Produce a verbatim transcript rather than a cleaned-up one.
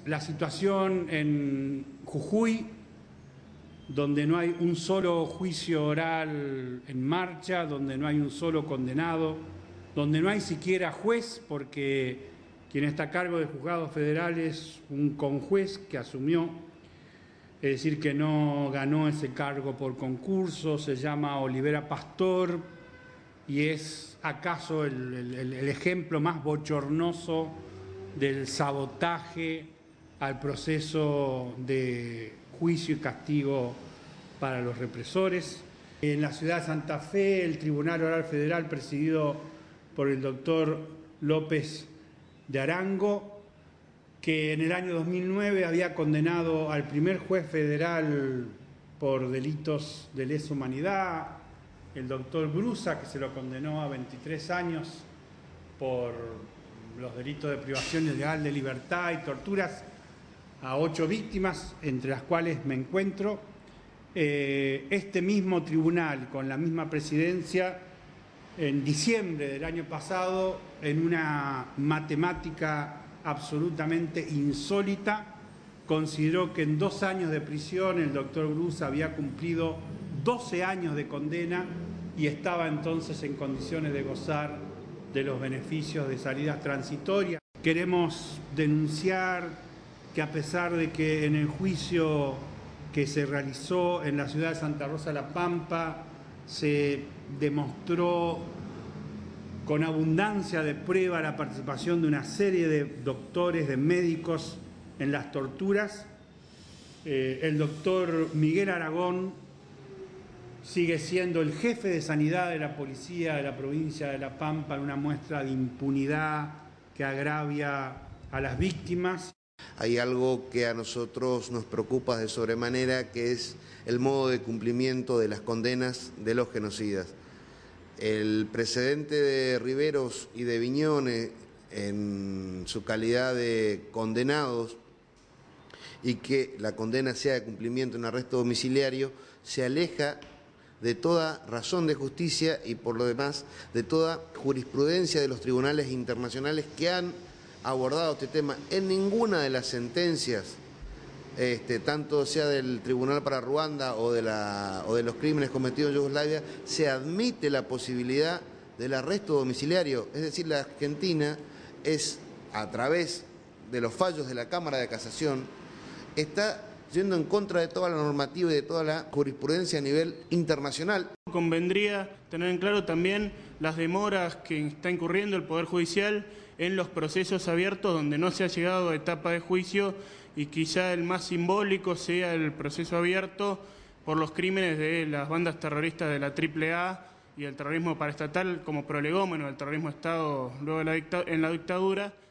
la situación en Jujuy, donde no hay un solo juicio oral en marcha, donde no hay un solo condenado, donde no hay siquiera juez, porque quien está a cargo de juzgados federales es un conjuez que asumió, es decir, que no ganó ese cargo por concurso, se llama Olivera Pastor y es acaso el, el, el ejemplo más bochornoso del sabotaje al proceso de juicio y castigo para los represores. En la ciudad de Santa Fe, el Tribunal Oral Federal, presidido por el doctor López de Arango, que en el año dos mil nueve había condenado al primer juez federal por delitos de lesa humanidad, el doctor Brusa, que se lo condenó a veintitrés años por los delitos de privación ilegal de libertad y torturas a ocho víctimas, entre las cuales me encuentro. Eh, este mismo tribunal, con la misma presidencia, en diciembre del año pasado, en una matemática absolutamente insólita, consideró que en dos años de prisión el doctor Brusa había cumplido doce años de condena y estaba entonces en condiciones de gozar de los beneficios de salidas transitorias. Queremos denunciar que a pesar de que en el juicio que se realizó en la ciudad de Santa Rosa de la Pampa se demostró con abundancia de prueba la participación de una serie de doctores, de médicos en las torturas, eh, el doctor Miguel Aragón sigue siendo el jefe de sanidad de la policía de la provincia de La Pampa en una muestra de impunidad que agravia a las víctimas. Hay algo que a nosotros nos preocupa de sobremanera, que es el modo de cumplimiento de las condenas de los genocidas. El precedente de Riveros y de Viñones en su calidad de condenados y que la condena sea de cumplimiento en arresto domiciliario se aleja de toda razón de justicia y por lo demás de toda jurisprudencia de los tribunales internacionales que han abordado este tema. En ninguna de las sentencias, este, tanto sea del Tribunal para Ruanda o de, la, o de los crímenes cometidos en Yugoslavia, se admite la posibilidad del arresto domiciliario. Es decir, la Argentina es, a través de los fallos de la Cámara de Casación, está yendo en contra de toda la normativa y de toda la jurisprudencia a nivel internacional. Convendría tener en claro también las demoras que está incurriendo el Poder Judicial en los procesos abiertos donde no se ha llegado a etapa de juicio, y quizá el más simbólico sea el proceso abierto por los crímenes de las bandas terroristas de la triple A y el terrorismo paraestatal como prolegómeno del terrorismo de Estado luego de la dictadura, en la dictadura.